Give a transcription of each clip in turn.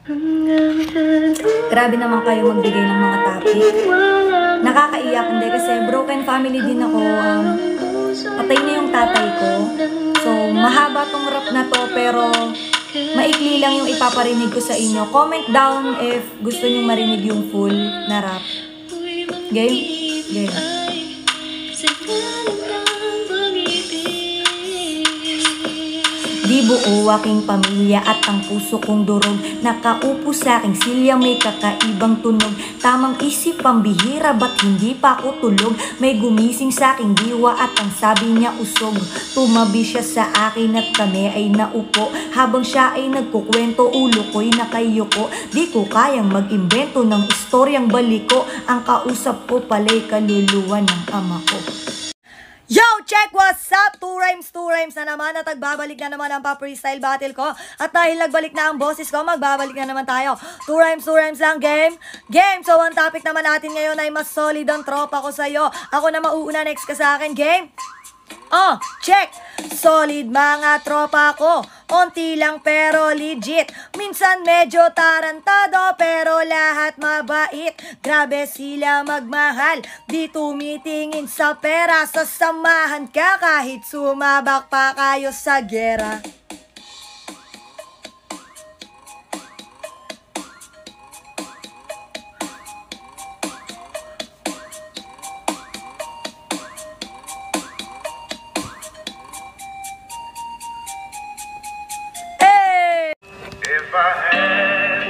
Grabe naman kayo magbigay ng mga topic. Nakakaiyak, hindi kasi broken family din ako. Patay na yung tatay ko. So, mahaba tong rap na to, pero maikli lang yung ipaparinig ko sa inyo. Comment down if gusto nyo marinig yung full na rap. Game? Game. Di buo aking pamilya at ang puso kong durog. Nakaupo sa aking silya may kakaibang tunog. Tamang isip pambihira, ba't hindi pa ako tulog? May gumising sa aking diwa at ang sabi niya usog. Tumabi siya sa akin at kami ay naupo. Habang siya ay nagkukwento, ulo ko'y nakayuko. Di ko kayang mag-imbento ng istoryang baliko. Ang kausap ko pala'y kaluluwa ng ama ko. Yo! Check! What's up? 2 rhymes na naman at nagbabalik na naman ang pa-freestyle battle ko. At dahil nagbalik na ang boses ko, magbabalik na naman tayo. 2 rhymes lang, game. Game! So, ang topic naman natin ngayon ay mas solid ang tropa ko sa'yo. Ako na mauuna, next ka sa akin, game. Check! Solid mga tropa ko. Onti lang pero legit. Minsan medyo tarantado pero lahat mabait. Grabe sila magmahal. Di tumitingin sa pera. Sasamahan ka kahit sumabak pa kayo sa gera. If I had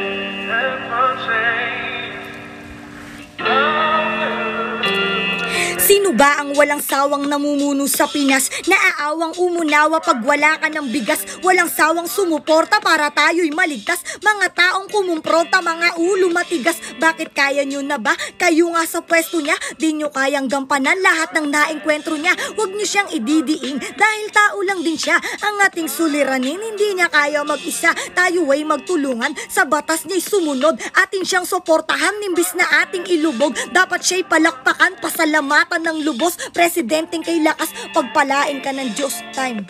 Sino ba ang walang sawang namumuno sa Pinas? Naaawang umunawa pag wala ka ng bigas. Walang sawang sumuporta para tayo'y maligtas. Mga taong kumumpronta, mga ulo matigas. Bakit kaya nyo na ba? Kayo nga sa pwesto niya, di nyo kayang gampanan lahat ng naengkwentro niya. Huwag nyo siyang ididiing dahil tao lang din siya. Ang ating suliranin, hindi niya kaya mag-isa. Tayo ay magtulungan, sa batas niya'y sumunod. Ating siyang suportahan, nimbis na ating ilubog. Dapat siya'y palakpakan, pasalamatan ng lubos. Presidenteng kay lakas, pagpalain ka ng Diyos. Time.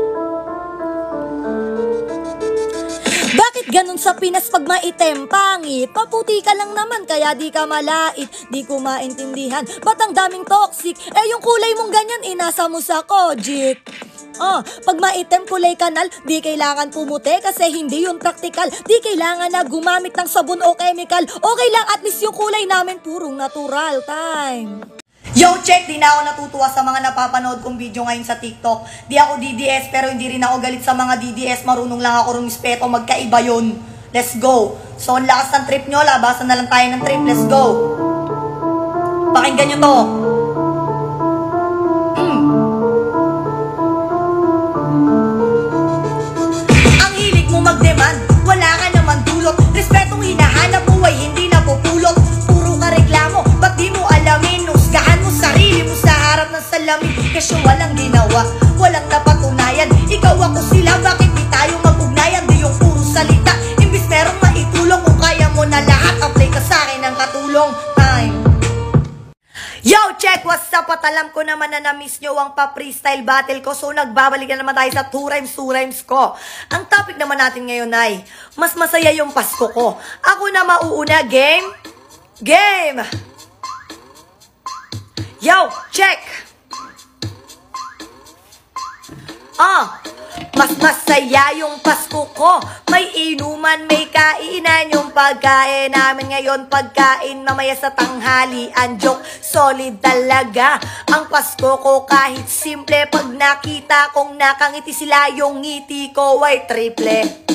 Bakit ganun sa Pinas pag maitim pangit? Paputi ka lang naman kaya di ka malait. Di ko maintindihan, ba't ang daming toxic? Yung kulay mong ganyan, inasa mo sa Kojik. Pag maitim kulay kanal, di kailangan pumuti kasi hindi yun praktikal. Di kailangan na gumamit ng sabon o chemical. Okay lang, at least yung kulay namin purong natural. Time. Yo, check! Di na ako natutuwa sa mga napapanood kong video ngayon sa TikTok. Di ako DDS pero hindi rin ako galit sa mga DDS. Marunong lang ako rumispeto, magkaiba yun. Let's go! So, ang lakas ng trip nyo, labasan na lang tayo ng trip. Let's go! Pakinggan nyo to. Ang hilig mo mag-demand, wala ka naman dulot. Respetong hinahanap mo ay hindi napupulot. Puro ka reklamo, ba't di mo alamin? Husgahan mo sarili mo sa harap ng salamin. Kasi walang ginawa, walang napatunayan. Ikaw ako sila, bakit di tayo mag-ugnayan? Di yung puro salita, imbis merong maitulong. Kung kaya mo na lahat, apply ka sa akin ng katulong. Time. Yo, check! What's up? At alam ko naman na na-miss nyo ang pa-freestyle battle ko. So, nagbabalik na naman tayo sa 2 rhymes ko. Ang topic naman natin ngayon ay, mas masaya yung Pasko ko. Ako na mauuna, game? Game! Yo, check! Mas masaya yung Pasko ko. May inuman, may kainan. Yung pagkain namin ngayon, pagkain mamaya sa tanghalian. Joke, solid talaga ang Pasko ko. Kahit simple, pag nakita kong nakangiti sila, yung ngiti ko ay triple.